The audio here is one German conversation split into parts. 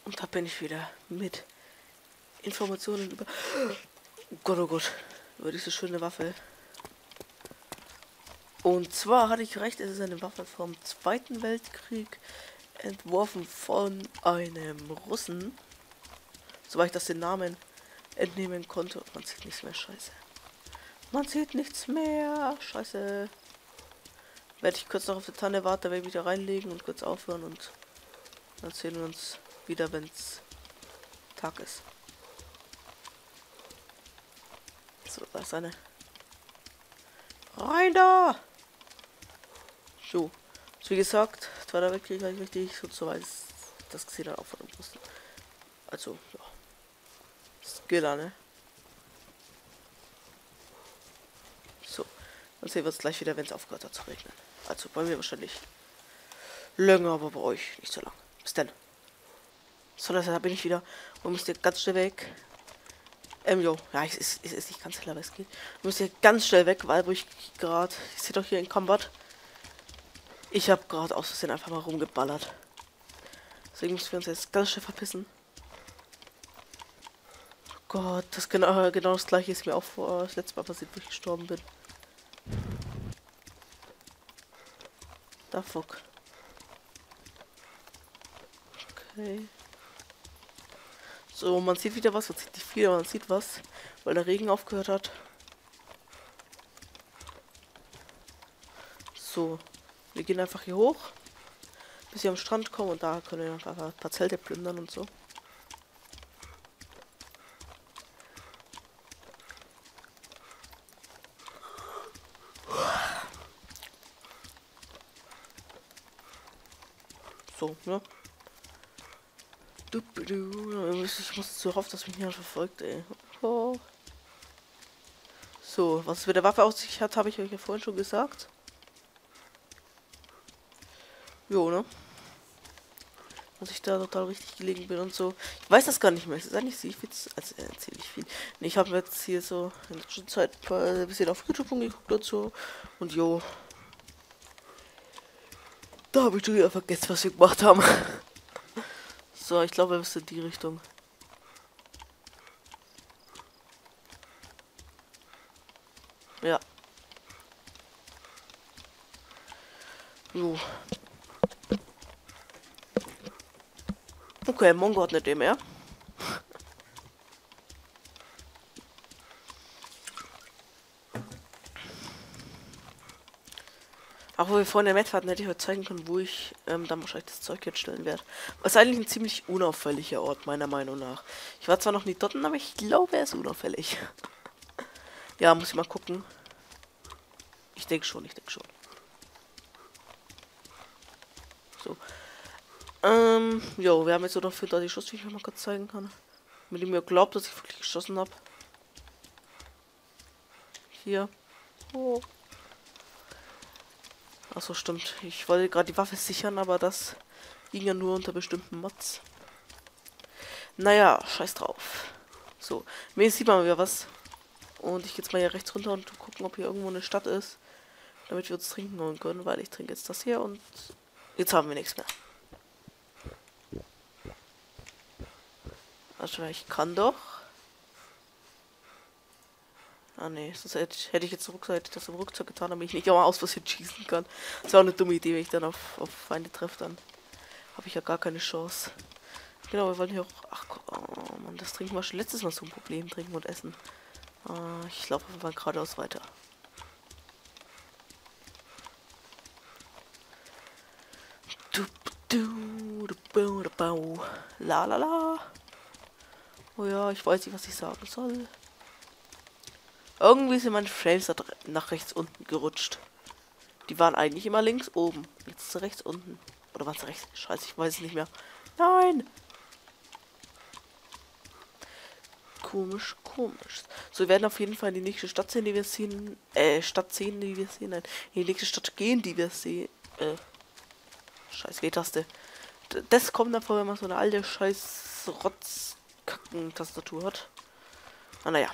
Und da bin ich wieder mit Informationen über... Oh Gott, über diese schöne Waffe. Und zwar hatte ich recht, es ist eine Waffe vom Zweiten Weltkrieg, entworfen von einem Russen. Soweit ich das den Namen entnehmen konnte. Man sieht nichts mehr, scheiße. Man sieht nichts mehr, scheiße. Werde ich kurz noch auf die Tanne warten, werde ich wieder reinlegen und kurz aufhören und dann sehen wir uns wieder, wenn es Tag ist. So, da ist eine. Rein da! So, wie gesagt, Zweiter Weltkrieg gleich richtig, so soweit das gesehen hat, auch von dem Russen. Also, ja. Skiller, ne? So, dann sehen wir uns gleich wieder, wenn es aufgehört hat zu regnen. Also bei mir wahrscheinlich länger, aber bei euch nicht so lang. Bis dann. So, da bin ich wieder und müsst ihr ganz schnell weg. Jo, ja, es ist nicht ganz hell, aber es geht. Müsst ihr ganz schnell weg, weil wo ich gerade, ich sehe doch hier in Combat. Ich habe gerade aus Versehen einfach mal rumgeballert. Deswegen müssen wir uns jetzt ganz schnell verpissen. Oh Gott, das genau das gleiche ist mir auch vor das letzte Mal passiert, wo ich gestorben bin. Da fuck. Okay. So, man sieht wieder was, man sieht nicht viel, aber man sieht was, weil der Regen aufgehört hat. So, wir gehen einfach hier hoch, bis wir am Strand kommen und da können wir einfach ein paar Zelte plündern und so. So, ne? Ich muss so hoffen, dass mich niemand verfolgt, ey. Oh. So, was es mit der Waffe auf sich hat, habe ich euch ja vorhin schon gesagt. Jo, ne? Dass ich da total richtig gelegen bin und so. Ich weiß das gar nicht mehr. Es ist eigentlich ziemlich viel. Also ziemlich viel. Nee, ich habe jetzt hier so in der Zwischenzeit ein bisschen auf YouTube geguckt und so. Und jo. Da habe ich schon wieder vergessen, was wir gemacht haben. So, ich glaube, wir müssen in die Richtung. Ja. Jo. Okay, Mongo hat nicht mehr. Auch wo wir vorhin in der Met hatten, hätte ich euch zeigen können, wo ich dann wahrscheinlich das Zeug jetzt stellen werde. Was eigentlich ein ziemlich unauffälliger Ort, meiner Meinung nach. Ich war zwar noch nie dort, aber ich glaube, er ist unauffällig. Ja, muss ich mal gucken. Ich denke schon, So. Jo, wir haben jetzt so noch für da die Schuss, wie ich mal kurz zeigen kann. Mit dem ihr glaubt, dass ich wirklich geschossen habe. Hier. Oh. Achso, stimmt. Ich wollte gerade die Waffe sichern, aber das ging ja nur unter bestimmten Mods. Naja, scheiß drauf. So, mir sieht man wieder was. Und ich gehe jetzt mal hier rechts runter und gucken, ob hier irgendwo eine Stadt ist. Damit wir uns trinken holen können, weil ich trinke jetzt das hier und jetzt haben wir nichts mehr. Also ich kann doch. Ah ne, sonst hätte ich jetzt das im Rucksack getan, damit ich nicht auch mal aus Versehen schießen kann. Das ist auch eine dumme Idee, wenn ich dann auf Feinde treffe, dann habe ich ja gar keine Chance. Genau, wir wollen hier auch... Ach oh Mann, das Trinken war schon letztes Mal so ein Problem, trinken und essen. Ich laufe einfach mal geradeaus weiter. La la la. Oh ja, ich weiß nicht, was ich sagen soll. Irgendwie sind meine Frames nach rechts unten gerutscht. Die waren eigentlich immer links oben. Jetzt zu rechts unten. Oder was rechts? Scheiße, ich weiß es nicht mehr. Nein! Komisch, komisch. So, wir werden auf jeden Fall in die nächste Stadt sehen, die wir sehen. Stadt sehen, die wir sehen. Nein, in die nächste Stadt gehen, die wir sehen. Scheiß W-Taste. Das kommt davor, wenn man so eine alte scheiß Rotzkacken-Tastatur hat. Ah, naja.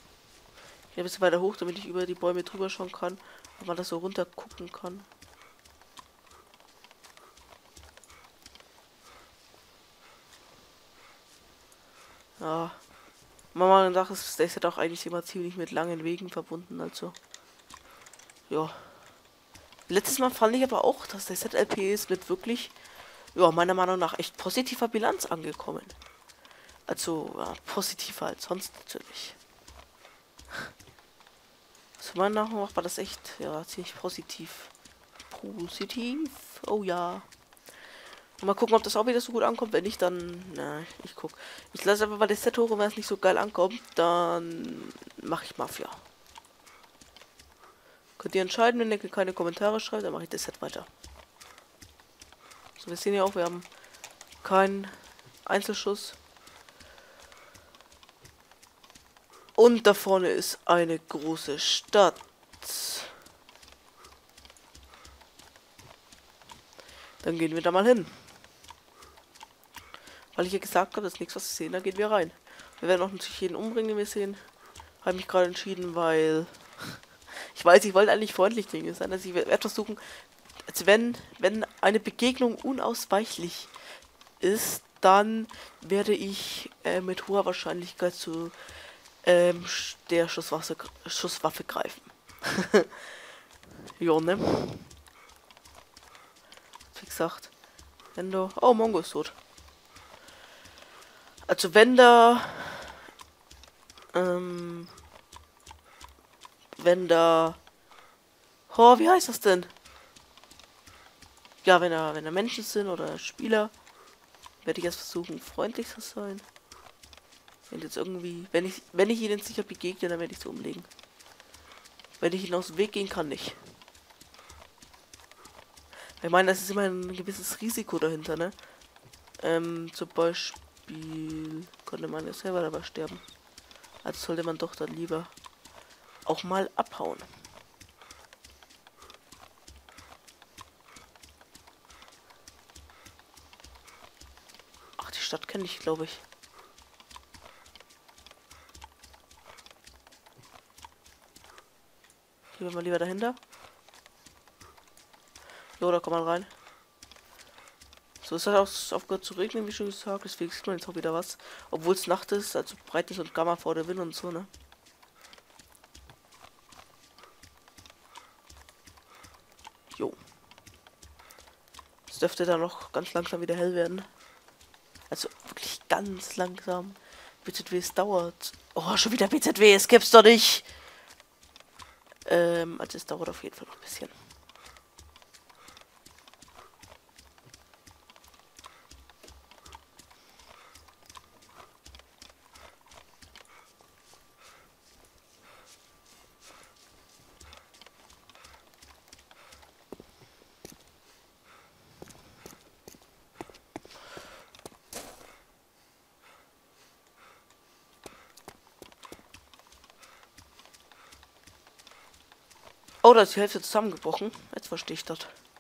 Hier ein bisschen weiter hoch, damit ich über die Bäume drüber schauen kann. Und man das so runter gucken kann. Ja. Meiner Meinung nach ist das Set auch eigentlich immer ziemlich mit langen Wegen verbunden, also. Ja. Letztes Mal fand ich aber auch, dass der ZLP ist mit wirklich, ja, meiner Meinung nach echt positiver Bilanz angekommen. Also, ja, positiver als sonst natürlich. Zu meiner Meinung nach war das echt, ja, ziemlich positiv. Positiv? Oh ja. Mal gucken, ob das auch wieder so gut ankommt. Wenn nicht, dann, na, ich guck. Ich lasse einfach mal das Set hoch und wenn es nicht so geil ankommt, dann mache ich Mafia. Könnt ihr entscheiden, wenn ihr keine Kommentare schreibt, dann mache ich das Set weiter. So, wir sehen ja auch, wir haben keinen Einzelschuss. Und da vorne ist eine große Stadt. Dann gehen wir da mal hin. Weil ich ja gesagt habe, dass nichts was wir sehen, dann gehen wir rein. Wir werden auch natürlich jeden umbringen, den wir sehen. Habe mich gerade entschieden, weil ich weiß, ich wollte eigentlich freundlich Dinge sein. Also ich werde versuchen, als wenn eine Begegnung unausweichlich ist, dann werde ich mit hoher Wahrscheinlichkeit zu der Schusswaffe greifen. Jo, ne? Wie gesagt, wenn du... Oh, Mongo ist tot. Also wenn da... wenn da... Oh, wie heißt das denn? Ja, wenn da Menschen sind oder Spieler, werde ich jetzt versuchen, freundlich zu sein. Wenn jetzt irgendwie... Wenn ich ihnen sicher begegne, dann werde ich sie umlegen. Wenn ich ihnen aus dem Weg gehen kann, nicht. Ich meine, das ist immer ein gewisses Risiko dahinter, ne? Zum Beispiel konnte man ja selber dabei sterben. Also sollte man doch dann lieber auch mal abhauen. Ach, die Stadt kenne ich, glaube ich. Gehen wir mal lieber dahinter. Jo, da kommt man rein. So, es hat auch aufgehört zu regnen, wie schon gesagt. Deswegen sieht man jetzt auch wieder was. Obwohl es Nacht ist, also Breitnis und Gamma vor der Wind und so, ne? Jo. Es dürfte dann noch ganz langsam wieder hell werden. Also wirklich ganz langsam. BZW, es dauert. Oh, schon wieder BZW, es gibt's doch nicht. Also es dauert auf jeden Fall noch ein bisschen. Oh, da ist die Hälfte zusammengebrochen. Jetzt verstehe ich das.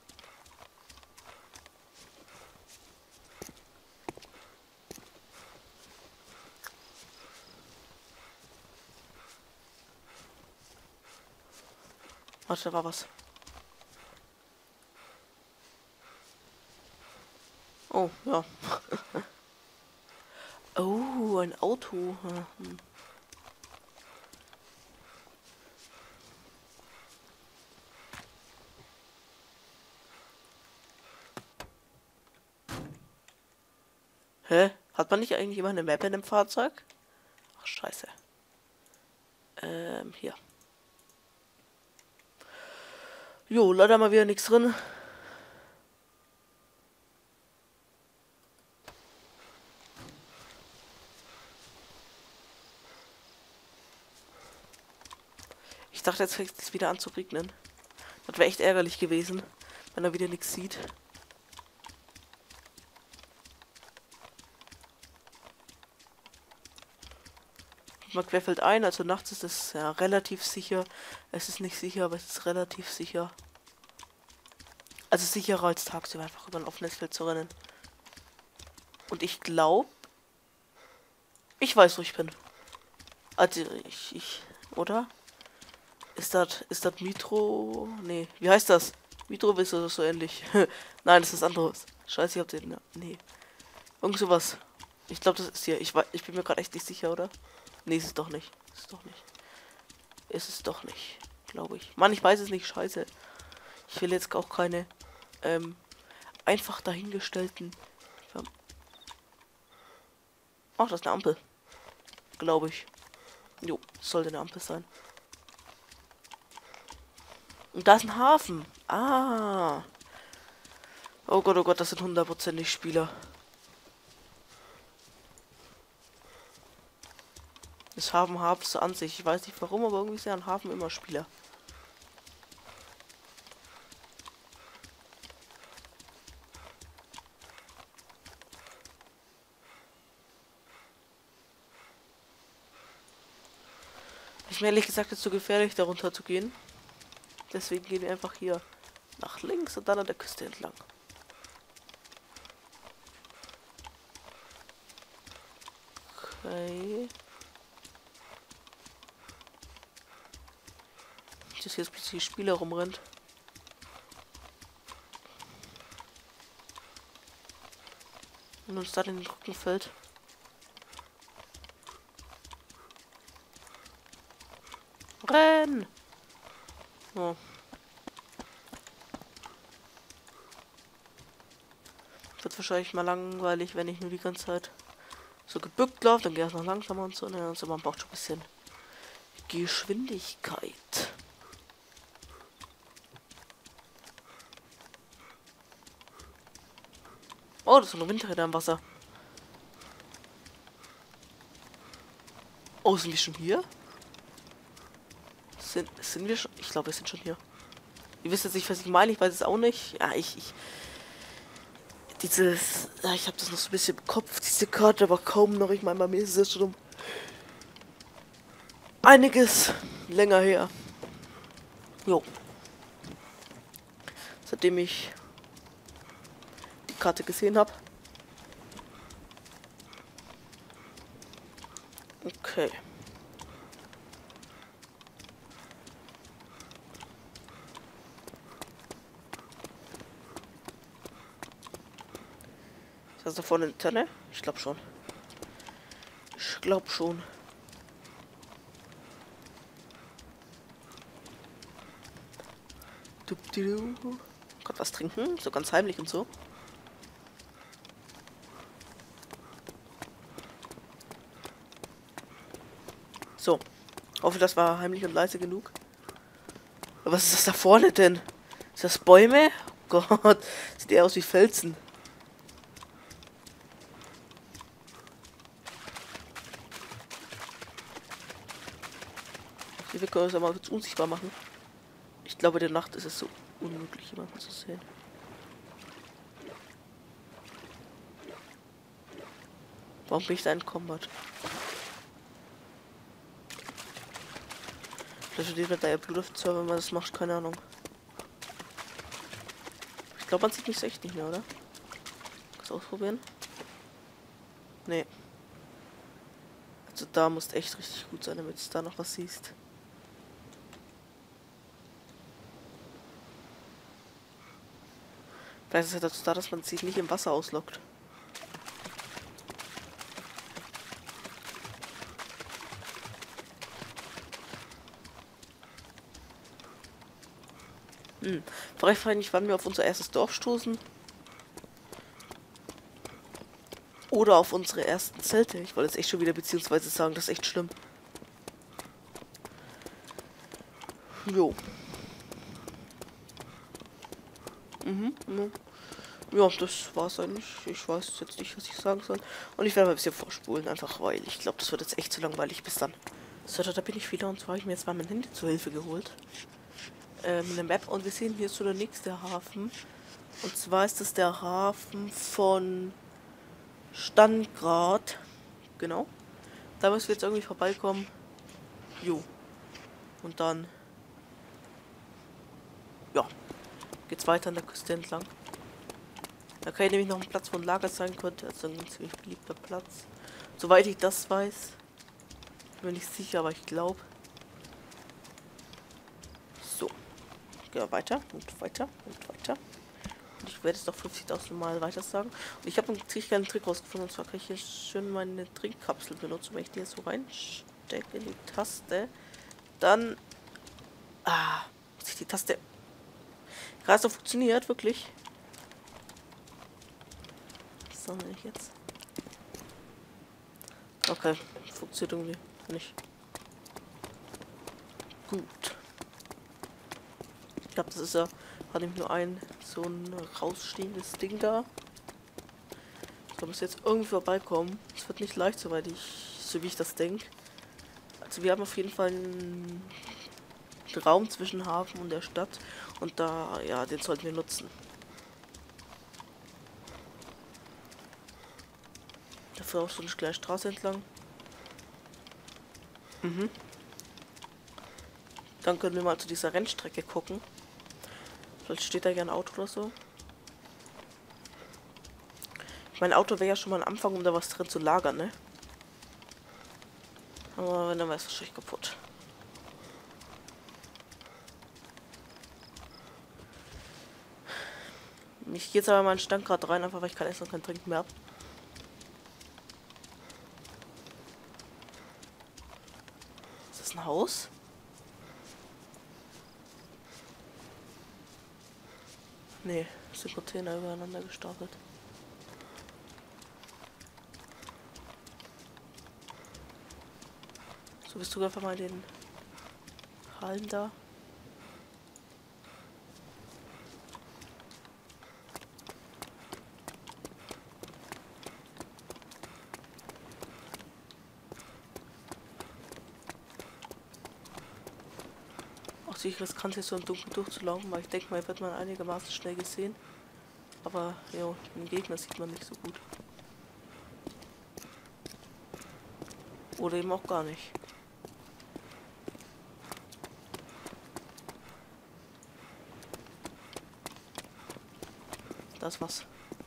Warte, da war was. Oh, ja. Oh, ein Auto. Hm. Hä? Hat man nicht eigentlich immer eine Map in dem Fahrzeug? Ach, scheiße. Hier. Jo, leider mal wieder nichts drin. Ich dachte, jetzt fängt es wieder an zu regnen. Das wäre echt ärgerlich gewesen, wenn er wieder nichts sieht. Mal querfeld ein, also nachts ist es ja relativ sicher. Es ist nicht sicher, aber es ist relativ sicher. Also sicherer als tagsüber einfach über ein offenes Feld zu rennen. Und ich glaube, ich weiß, wo ich bin. Also oder? Ist das Mitro? Nee, wie heißt das? Mitro ist so ähnlich. Nein, das ist anderes. Scheiße, ich hab den. Nee. Irgend sowas. Ich glaube, das ist hier. Ich bin mir gerade echt nicht sicher, oder? Nee, ist es doch nicht. Ist es doch nicht. Ist es doch nicht. Glaube ich. Mann, ich weiß es nicht. Scheiße. Ich will jetzt auch keine einfach dahingestellten. Ach, das ist eine Ampel. Glaube ich. Jo, das sollte eine Ampel sein. Und da ist ein Hafen. Ah. Oh Gott, das sind hundertprozentig Spieler. Das Hafen hat es an sich. Ich weiß nicht warum, aber irgendwie sind ein Hafen immer Spieler. Ist mir ehrlich gesagt jetzt zu gefährlich, darunter zu gehen. Deswegen gehen wir einfach hier nach links und dann an der Küste entlang. Okay. Dass hier jetzt plötzlich Spieler rumrennt. Und uns da in den Rücken fällt. Renn! Oh. Wird wahrscheinlich mal langweilig, wenn ich nur die ganze Zeit so gebückt laufe. Dann geht es noch langsamer und so. Ne? Also man braucht schon ein bisschen Geschwindigkeit. Oh, das ist eine Windräder im Wasser. Oh, sind wir schon hier? Sind wir schon? Ich glaube, wir sind schon hier. Ihr wisst jetzt nicht, was ich meine. Ich weiß es auch nicht. Ja, ja, ich habe das noch so ein bisschen im Kopf, diese Karte, aber kaum noch. Ich meine, bei mir ist es schon um einiges länger her. Jo. Seitdem ich die Karte gesehen habe. Okay. Ist das da vorne eine Tenne? Ich glaube schon. Ich glaube schon. Gott, was trinken? So ganz heimlich und so. So. Hoffe, das war heimlich und leise genug. Aber was ist das da vorne denn? Ist das Bäume? Oh Gott, sieht eher aus wie Felsen. Wir können uns ja mal kurz unsichtbar machen. Ich glaube, in der Nacht ist es so unmöglich, jemanden zu sehen. Warum bin ich da in Combat? Vielleicht wird da ja Blut auf den Server, wenn man das macht, keine Ahnung. Ich glaube, man sieht mich echt nicht mehr, oder? Kannst du ausprobieren? Nee. Also da muss echt richtig gut sein, damit du da noch was siehst. Vielleicht ist es ja dazu da, dass man sich nicht im Wasser auslockt. Vielleicht frage ich mich, wann wir auf unser erstes Dorf stoßen. Oder auf unsere ersten Zelte. Ich wollte jetzt echt schon wieder beziehungsweise sagen, das ist echt schlimm. Jo. Ja, das war's eigentlich. Ich weiß jetzt nicht, was ich sagen soll. Und ich werde mal ein bisschen vorspulen, einfach weil ich glaube, das wird jetzt echt zu langweilig. Bis dann. So, da bin ich wieder und zwar habe ich mir jetzt mal mein Handy zur Hilfe geholt. Eine Map und wir sehen hier so der nächste Hafen. Und zwar ist das der Hafen von Stangrad. Genau. Da müssen wir jetzt irgendwie vorbeikommen. Jo. Und dann ja, geht's weiter an der Küste entlang. Da kann ich nämlich noch einen Platz, wo ein Lager sein könnte. Also ein ziemlich beliebter Platz. Soweit ich das weiß. Bin mir nicht sicher, aber ich glaube. So. Gehen wir weiter und weiter und weiter. Und ich werde es doch 50.000 Mal weiter sagen. Und ich habe einen ziemlich geilen Trick rausgefunden. Und zwar kann ich hier schön meine Trinkkapsel benutzen. Wenn ich die jetzt so reinstecke in die Taste, dann... Ah, muss ich die Taste... Gerade so funktioniert, wirklich. So, wenn ich jetzt... Okay, funktioniert irgendwie nicht. Gut. Ich glaube, das ist ja... Hat nämlich nur so ein rausstehendes Ding da. Da muss jetzt irgendwie vorbeikommen. Es wird nicht leicht, so wie ich das denke. Also wir haben auf jeden Fall einen Raum zwischen Hafen und der Stadt. Und da, ja, den sollten wir nutzen. Dafür auch so eine kleine Straße entlang. Dann können wir mal zu dieser Rennstrecke gucken. Vielleicht steht da ja ein Auto oder so. Mein Auto wäre ja schon mal ein Anfang, um da was drin zu lagern, ne? Aber wenn, dann wäre es wahrscheinlich kaputt. Ich gehe jetzt aber mal in den Stand gerade rein, einfach weil ich kein Essen und kein Trinken mehr habe. Ist das ein Haus? Nee, das sind Container übereinander gestapelt. So, bist du einfach mal in den Hallen da. Auch sicher riskant hier so im Dunkeln durchzulaufen, weil ich denke mal, wird man einigermaßen schnell gesehen. Aber ja, den Gegner sieht man nicht so gut. Oder eben auch gar nicht. Das was.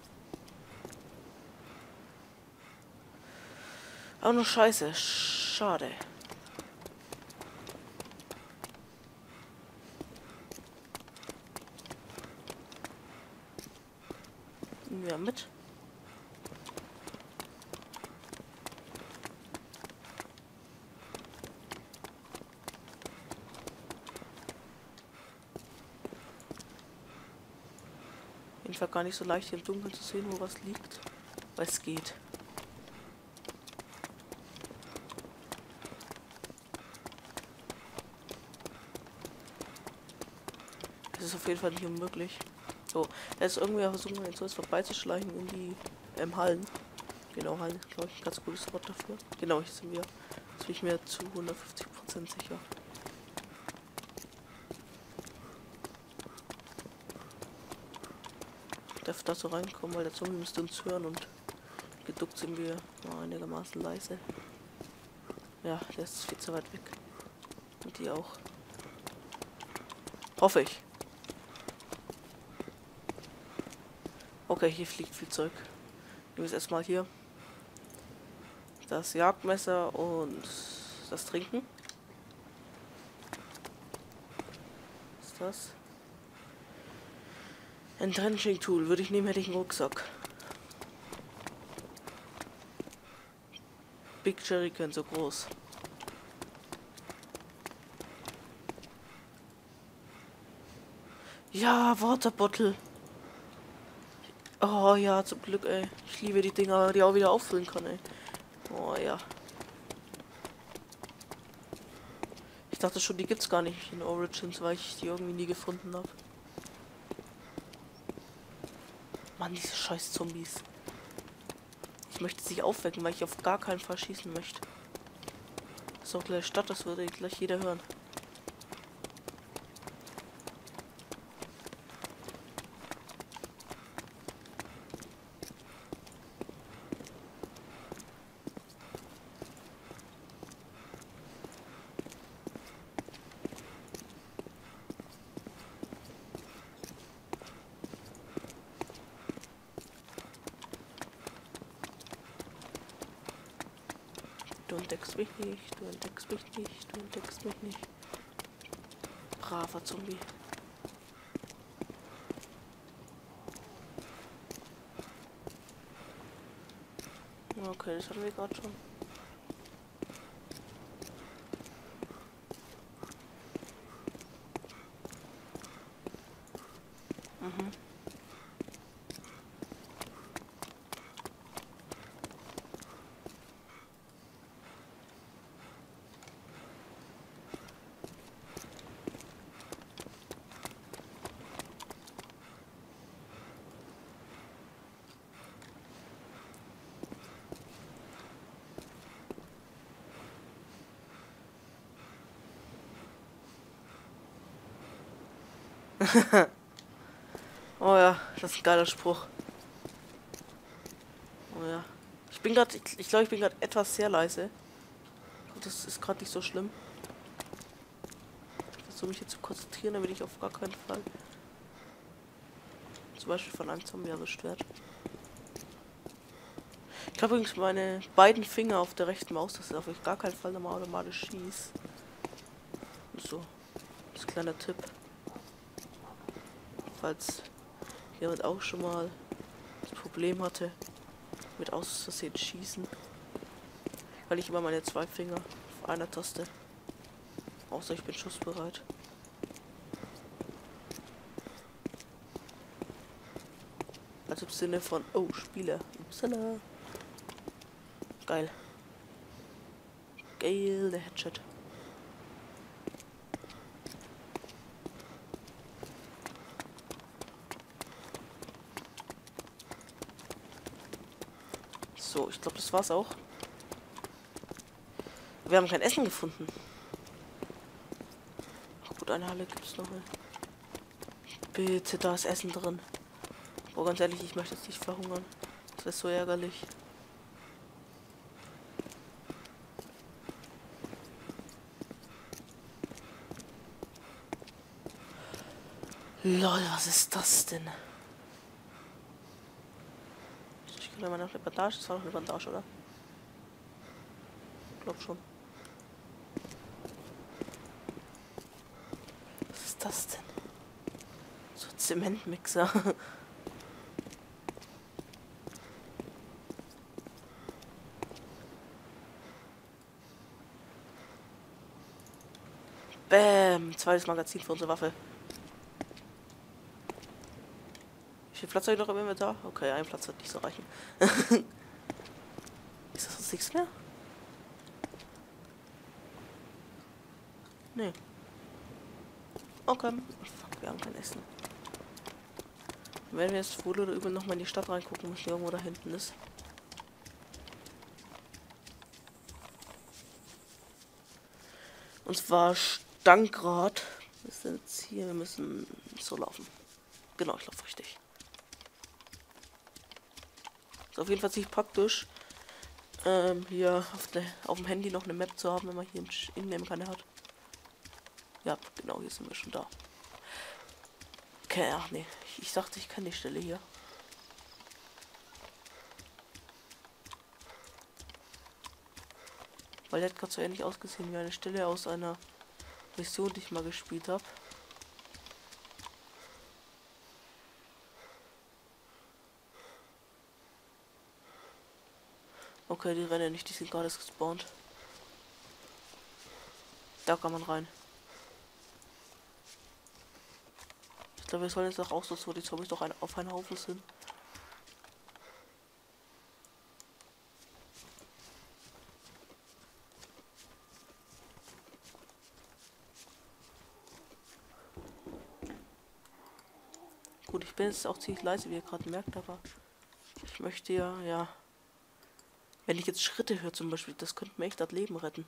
Aber nur Scheiße. Schade. Ja, mit. Auf jeden Fall gar nicht so leicht hier im Dunkeln zu sehen, wo was liegt. Weil es geht. Es ist auf jeden Fall nicht unmöglich. So, er ist irgendwie versuchen, jetzt so vorbeizuschleichen in die Hallen. Genau, Hallen, glaube ich, ein ganz gutes Wort dafür. Genau, hier sind wir. Jetzt bin ich mir zu 150% sicher. Ich darf da so reinkommen, weil der Zombie müsste uns hören und geduckt sind wir einigermaßen leise. Ja, der ist viel zu weit weg. Und die auch. Hoffe ich. Okay, hier fliegt viel Zeug. Nehmen wir es erstmal hier. Das Jagdmesser und das Trinken. Was ist das? Ein Drenching Tool. Würde ich nehmen, hätte ich einen Rucksack. Big Jerrycan, so groß. Ja, Waterbottle. Oh ja, zum Glück, ey. Ich liebe die Dinger, die auch wieder auffüllen kann, ey. Oh ja. Ich dachte schon, die gibt's gar nicht in Origins, weil ich die irgendwie nie gefunden habe. Mann, diese scheiß Zombies. Ich möchte sie aufwecken, weil ich auf gar keinen Fall schießen möchte. Das ist auch gleich Stadt, das würde gleich jeder hören. Du entdeckst mich nicht, du entdeckst mich nicht, du entdeckst mich nicht. Braver Zombie. Okay, das hatten wir gerade schon. Mhm. Oh ja, das ist ein geiler Spruch. Oh ja. Ich glaube, ich bin gerade etwas sehr leise. Das ist gerade nicht so schlimm. Ich versuche mich jetzt zu konzentrieren, damit ich auf gar keinen Fall zum Beispiel von einem Zombie erwischt werde. Ich habe übrigens meine beiden Finger auf der rechten Maustaste, auf ich gar keinen Fall nochmal automatisch schieße. So, das kleiner Tipp. Falls jemand auch schon mal das Problem hatte mit aus Versehen schießen. Weil ich immer meine zwei Finger auf einer Taste. Außer ich bin schussbereit. Also im Sinne von, oh, Spieler. Upsala. Geil. Geil, der Headshot. So, ich glaube, das war's auch. Wir haben kein Essen gefunden. Ach gut, eine Halle gibt's noch. Bitte, da ist Essen drin. Oh, ganz ehrlich, ich möchte jetzt nicht verhungern. Das ist so ärgerlich. Lol, was ist das denn? Ich kann mal nach der Bandage. Das war doch eine Bandage, oder? Ich glaub schon. Was ist das denn? So ein Zementmixer. Bäm. Zweites Magazin für unsere Waffe. Wie viel Platz habe ich noch im Inventar? Okay, ein Platz wird nicht so reichen. Ist das sonst nichts mehr? Nee. Okay. Fuck, wir haben kein Essen. Dann werden wir jetzt wohl oder übel nochmal in die Stadt reingucken müssen, irgendwo da hinten ist. Und zwar Stankrad. Was ist denn jetzt hier? Wir müssen so laufen. Genau, ich laufe richtig. Ist auf jeden Fall ziemlich praktisch, hier auf dem Handy noch eine Map zu haben, wenn man hier in dem keine hat. Ja, genau, hier sind wir schon da. Okay, ach nee, ich dachte, ich kenne die Stelle hier. Weil der hat gerade so ähnlich ausgesehen wie eine Stelle aus einer Mission, die ich mal gespielt habe. Okay, die rennen nicht, die sind gerade gespawnt. Da kann man rein. Ich glaube, wir sollen jetzt auch raus, wo die Zombies doch auf einen Haufen sind. Gut, ich bin jetzt auch ziemlich leise, wie ihr gerade merkt, aber ich möchte ja, wenn ich jetzt Schritte höre zum Beispiel, das könnte mir echt das Leben retten.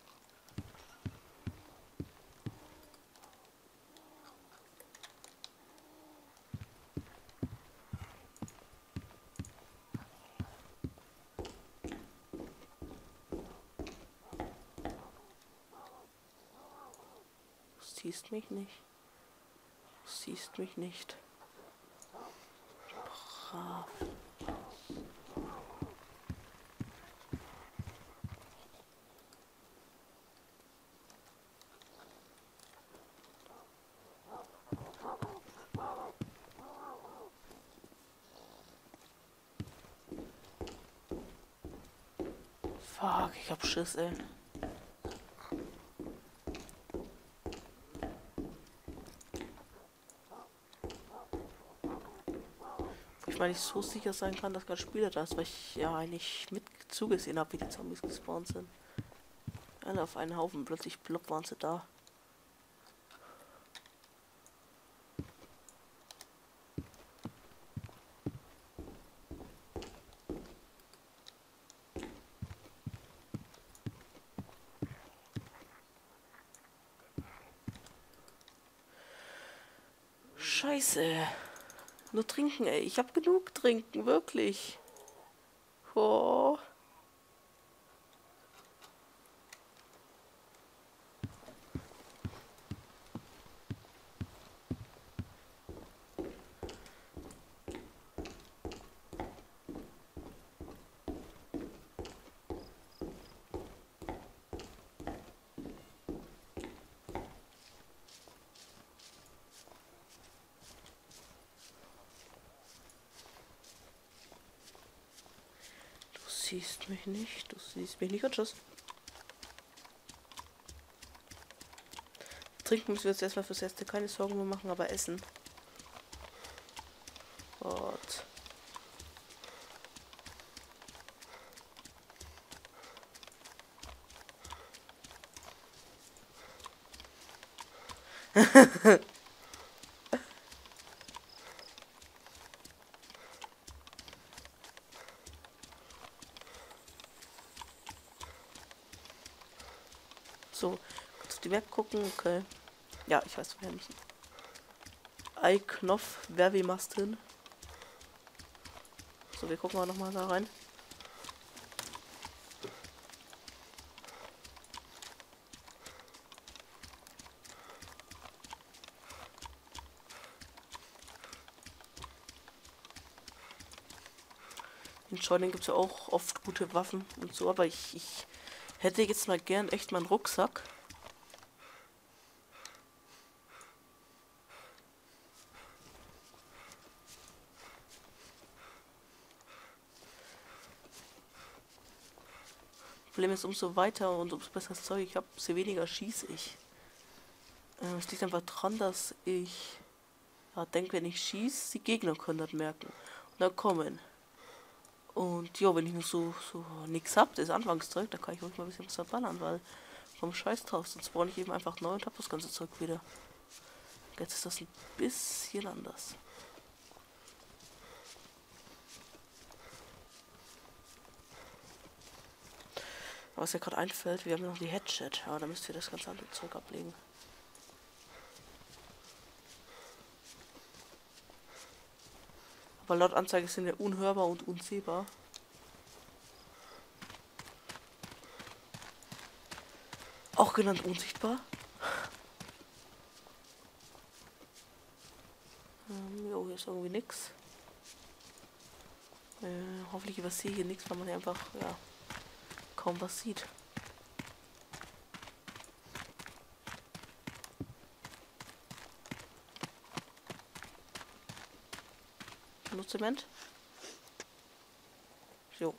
Du siehst mich nicht. Du siehst mich nicht. Brav. ich hab Schiss, ey. Ich meine, nicht so sicher sein kann, dass kein Spieler da ist, weil ich ja eigentlich mit zugesehen habe, wie die Zombies gespawnt sind. Alle auf einen Haufen, plötzlich plopp waren sie da. Scheiße. Nur trinken, ey. Ich hab genug trinken, wirklich. Oh. Du siehst mich nicht, du siehst mich nicht und tschüss. Trinken müssen wir jetzt erstmal fürs Erste keine Sorgen mehr machen, aber essen. Gott. So, kurz auf die Map gucken, okay. Ja, ich weiß, woher müssen. Eiknopf, Werbemastin. So, wir gucken mal nochmal da rein. In Scheunen gibt es ja auch oft gute Waffen und so, aber ich hätte jetzt mal gern echt meinen Rucksack. Problem ist, umso weiter und umso besseres Zeug ich habe, umso weniger schieße ich. Es liegt einfach dran, dass ich denke, wenn ich schieße, die Gegner können das merken. Und dann kommen. Und ja, wenn ich nur so nichts hab, das Anfangszeug, dann kann ich ruhig mal ein bisschen was verballern, weil vom Scheiß drauf, sonst brauche ich eben einfach neu und hab das ganze Zeug wieder. Jetzt ist das ein bisschen anders. Was mir gerade einfällt, wir haben ja noch die Headset, aber da müsst ihr das ganze andere Zeug ablegen. Aber laut Anzeige sind wir unhörbar und unsehbar. Auch genannt unsichtbar. Jo, hier ist irgendwie nix. Hoffentlich übersehe ich hier nichts, weil man hier einfach, ja, kaum was sieht. Nur Zement. Jo.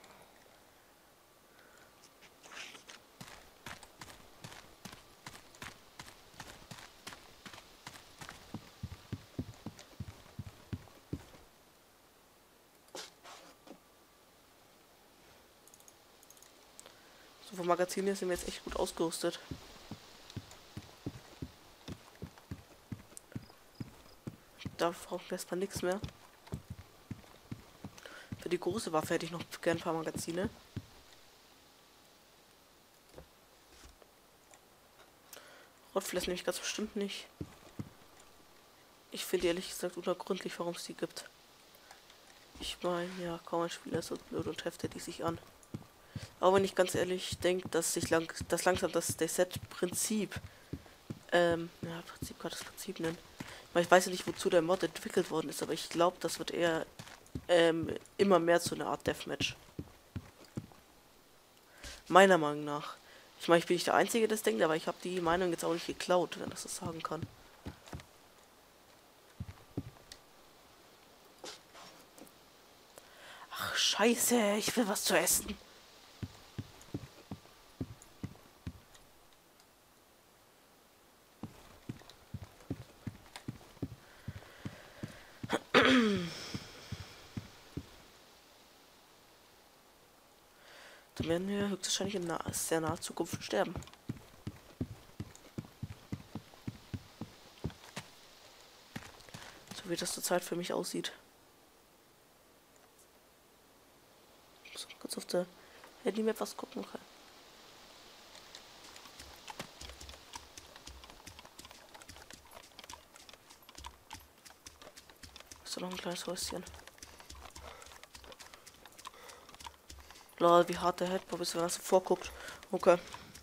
So, vom Magazin hier sind wir jetzt echt gut ausgerüstet. Da brauchen wir erstmal nichts mehr. Für die große Waffe hätte ich noch gern ein paar Magazine. Rotflächen nehme ich ganz bestimmt nicht. Ich finde ehrlich gesagt unergründlich, warum es die gibt. Ich meine, ja, kaum ein Spieler ist so blöd und heftet die sich an. Aber wenn ich ganz ehrlich denke, dass sich langsam das Set-Prinzip, ja, Prinzip kann das Prinzip nennen. Ich weiß ja nicht, wozu der Mod entwickelt worden ist, aber ich glaube, das wird eher immer mehr zu einer Art Deathmatch. Meiner Meinung nach. Ich meine, ich bin nicht der Einzige, der das denkt, aber ich habe die Meinung jetzt auch nicht geklaut, wenn das so sagen kann. Ach, scheiße, ich will was zu essen. Dann werden wir höchstwahrscheinlich in sehr naher Zukunft sterben. So wie das zurzeit für mich aussieht. So, kurz auf der Handy-Map was gucken kann. Ist da noch ein kleines Häuschen. Lol, wie hart der Headbob ist, wenn man so vorguckt. Okay.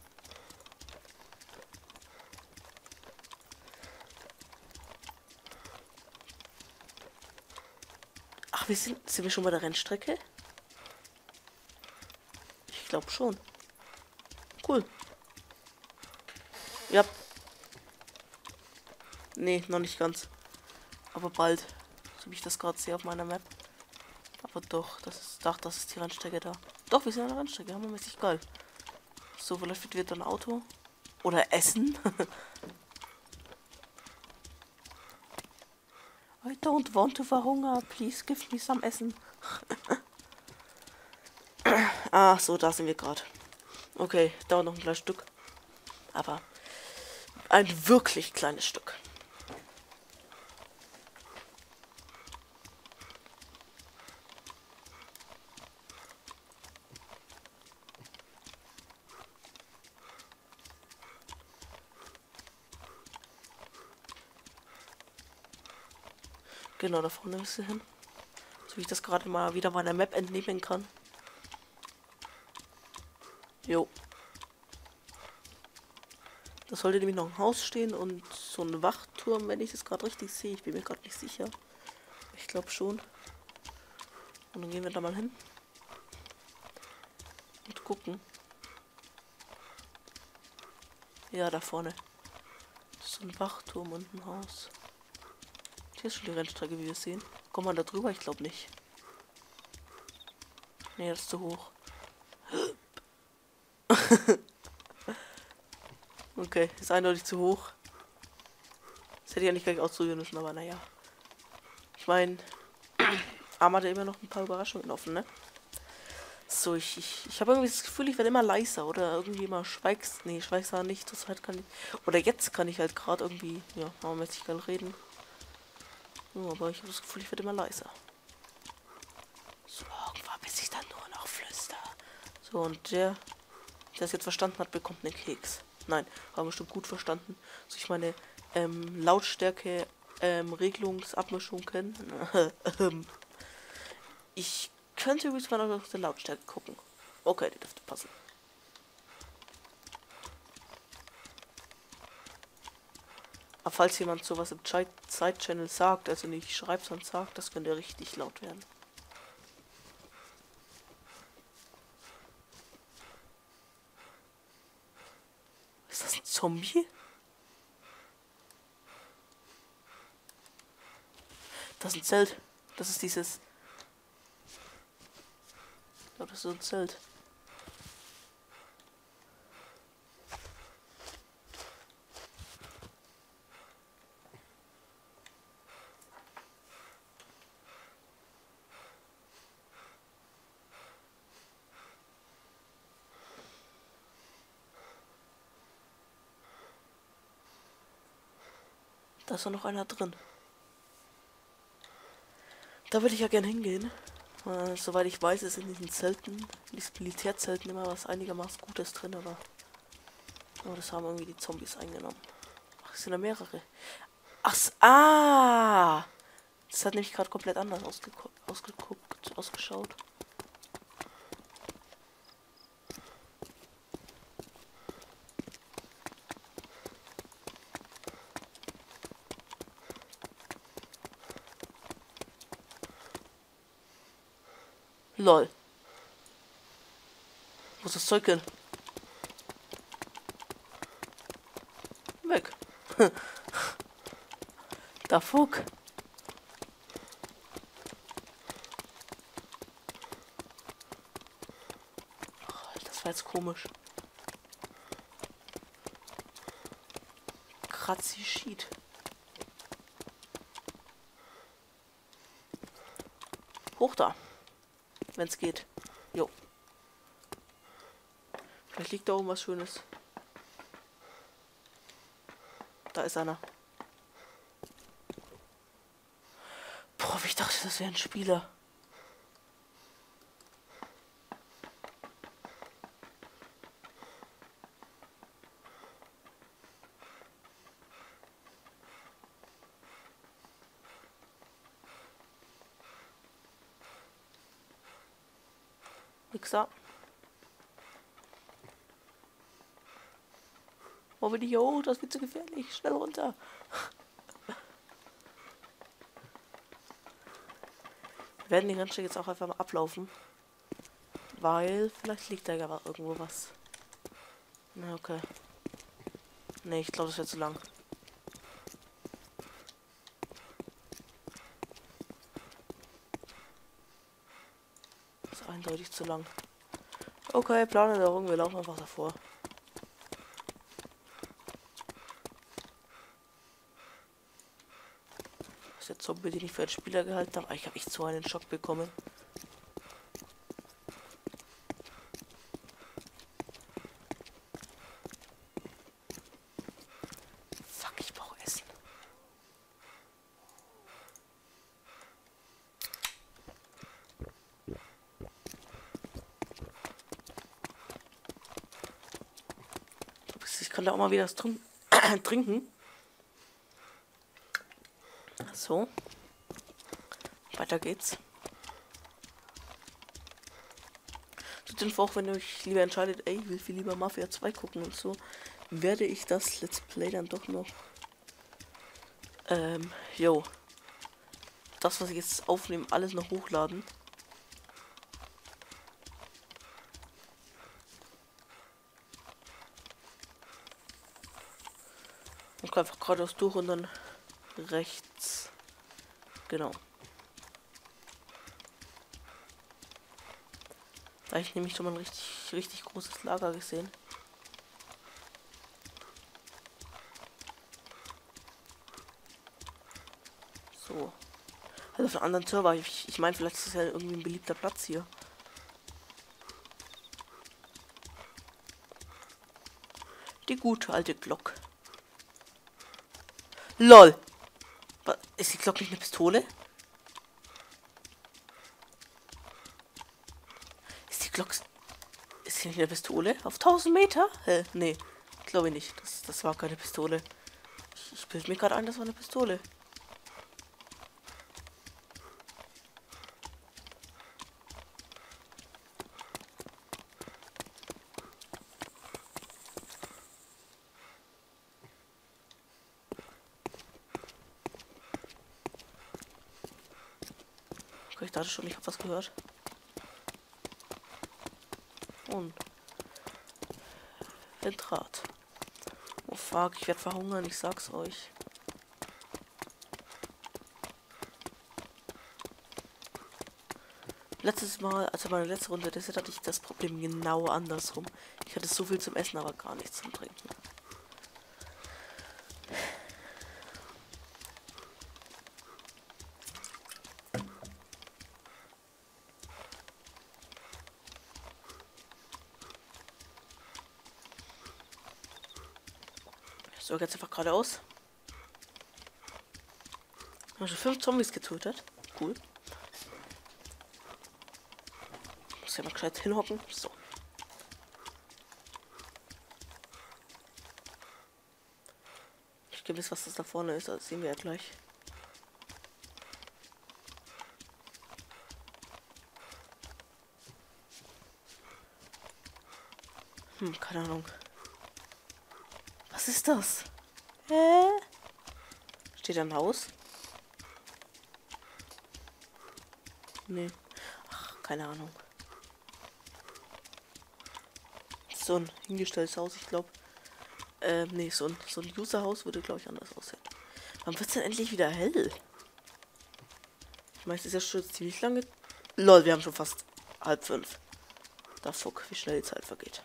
Ach, sind wir schon bei der Rennstrecke? Ich glaube schon. Cool. Ja. Nee, noch nicht ganz. Aber bald. So wie ich das gerade sehe auf meiner Map. Aber doch, das ist die Rennstrecke da. Doch, wir sind an der Rennstrecke. Hammermäßig geil. So, vielleicht wird dann Auto. Oder Essen. I don't want to verhungern. Please give me some Essen. Ah, so, da sind wir gerade. Okay, dauert noch ein kleines Stück. Aber ein wirklich kleines Stück. Genau, da vorne ist sie hin. So wie ich das gerade mal wieder meiner Map entnehmen kann. Jo. Da sollte nämlich noch ein Haus stehen und so ein Wachturm, wenn ich das gerade richtig sehe. Ich bin mir gerade nicht sicher. Ich glaube schon. Und dann gehen wir da mal hin. Und gucken. Ja, da vorne. Das ist so ein Wachturm und ein Haus. Hier ist schon die Rennstrecke, wie wir sehen. Kommt man da drüber? Ich glaube nicht. Nee, das ist zu hoch. Okay, ist eindeutig zu hoch. Das hätte ich ja nicht gleich ausprobieren müssen, aber naja. Ich meine, Arm hatte immer noch ein paar Überraschungen offen, ne? So, ich habe irgendwie das Gefühl, ich werde immer leiser oder irgendwie immer schweigst. Nee, schweigsamer nicht. Das halt kann ich. Oder jetzt kann ich halt gerade irgendwie, ja, mäßig geil reden. Ja, aber ich habe das Gefühl, ich werde immer leiser. So, irgendwann bis ich dann nur noch flüster. So, und der es jetzt verstanden hat, bekommt einen Keks. Nein, haben wir bestimmt gut verstanden. So, ich meine, Lautstärke, Regelungsabmischung kennen. Ich könnte übrigens mal noch auf der Lautstärke gucken. Okay, die dürfte passen. Aber falls jemand sowas im Side-Channel sagt, also nicht schreibt, sondern sagt, das könnte richtig laut werden. Ist das ein Zombie? Das ist ein Zelt. Das ist dieses... Ich glaube, das ist so ein Zelt. Da ist doch noch einer drin. Da würde ich ja gern hingehen. Soweit ich weiß, ist in diesen Zelten, in diesen Militärzelten immer was einigermaßen Gutes drin, aber das haben irgendwie die Zombies eingenommen. Ach, es sind da mehrere. Ach, ah! Das hat nämlich gerade komplett anders ausgeschaut. Lol. Wo ist das Zeug hin? Weg. Da Fuck. Das war jetzt komisch. Kratzi Sheet. Hoch da. Wenn es geht. Jo. Vielleicht liegt da oben was Schönes. Da ist einer. Boah, ich dachte, das wäre ein Spieler. Nix da. Wo will ich hier hoch? Das wird zu gefährlich. Schnell runter. Wir werden den ganzen jetzt auch einfach mal ablaufen. Weil vielleicht liegt da ja irgendwo was. Na, okay. Ne, ich glaube, das wäre zu lang. Das ist eindeutig zu lang. Okay, Planänderung, wir laufen einfach davor. Das ist jetzt Zombie, den ich für einen Spieler gehalten habe. Ich habe echt so einen Schock bekommen. Fuck, ich brauche Essen. Ich kann da auch mal wieder was trinken. So. Weiter geht's. Tut den Vor, wenn ihr euch lieber entscheidet, ey, ich will viel lieber Mafia 2 gucken und so, werde ich das Let's Play dann doch noch. Jo. Das, was ich jetzt aufnehme, alles noch hochladen. Und einfach geradeaus durch und dann rechts. Genau. Da habe ich nämlich schon mal ein richtig großes Lager gesehen. So. Also auf einem anderen Server. Ich meine, vielleicht ist das ja irgendwie ein beliebter Platz hier. Die gute alte Glock. LOL! Ist die Glock nicht eine Pistole? Ist die Glock... Ist die nicht eine Pistole? Auf 1000 Meter? Nee. Glaube ich nicht. Das war keine Pistole. Ich bilde mir gerade ein, das war eine Pistole. Okay, ich dachte schon, ich habe was gehört. Und Draht. Oh fuck, ich werde verhungern, ich sag's euch. Letztes Mal, also meine letzte Runde, das hatte ich das Problem genau andersrum. Ich hatte so viel zum Essen, aber gar nichts zum Trinken. So, jetzt einfach geradeaus. Ich habe schon 5 Zombies getötet. Cool. Muss ja mal gescheit hinhocken. So. Ich gewiss, was das da vorne ist, das sehen wir ja gleich. Keine Ahnung. Was ist das? Steht da ein Haus? Nee. Ach, keine Ahnung. So ein hingestelltes Haus, ich glaube. Nee, so ein User-Haus würde, glaube ich, anders aussehen. Wann wird es denn endlich wieder hell? Ich meine, es ist ja schon ziemlich lange. Lol, wir haben schon fast 4:30. Da fuck, wie schnell die Zeit vergeht.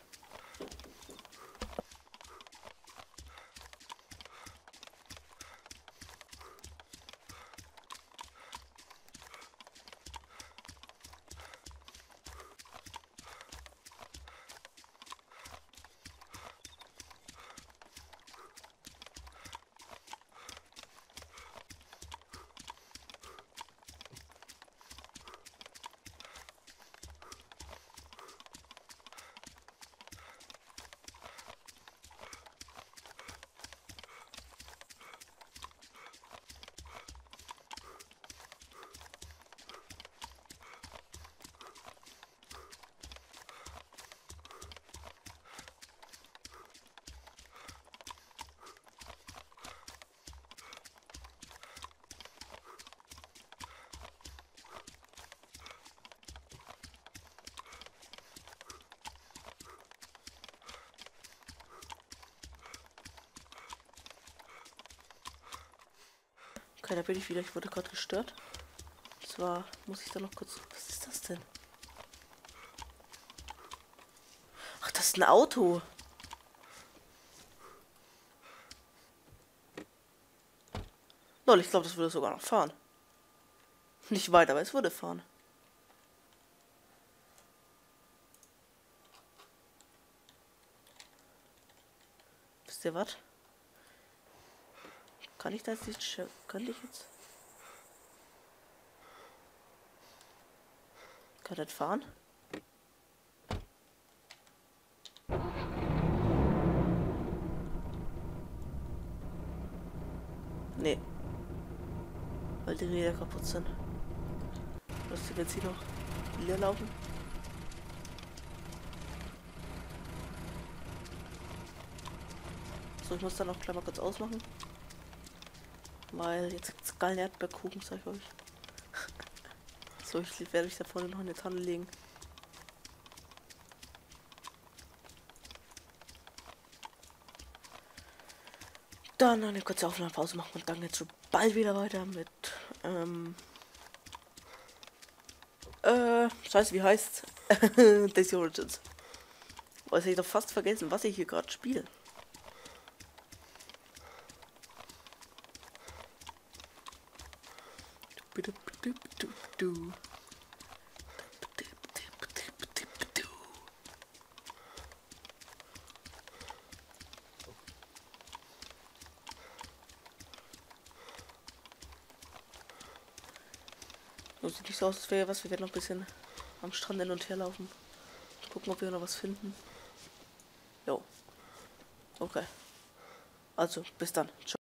Okay, da bin ich wieder. Ich wurde gerade gestört. Und zwar muss ich da noch kurz... Was ist das denn? Ach, das ist ein Auto. Lol, ich glaube, das würde sogar noch fahren. Nicht weit, aber es würde fahren. Wisst ihr was? Kann ich da jetzt nicht... Könnte ich jetzt... Kann das fahren? Nee. Weil die Räder kaputt sind. Lass die Benzin noch leer laufen. So, ich muss dann auch gleich mal kurz ausmachen. Weil jetzt gibt's geilen Erdbeerkuchen, sag ich euch. So, ich werde mich da vorne noch in die Tonne legen. Dann eine kurze Aufnahmepause machen und dann geht's schon bald wieder weiter mit, Scheiße, wie heißt's? Daisy Origins. Was hätte ich doch fast vergessen, was ich hier gerade spiele. So sieht nicht so aus, als wäre was. Wir werden noch ein bisschen am Strand hin und her laufen. Gucken, ob wir noch was finden. Jo. Okay. Also, bis dann. Ciao.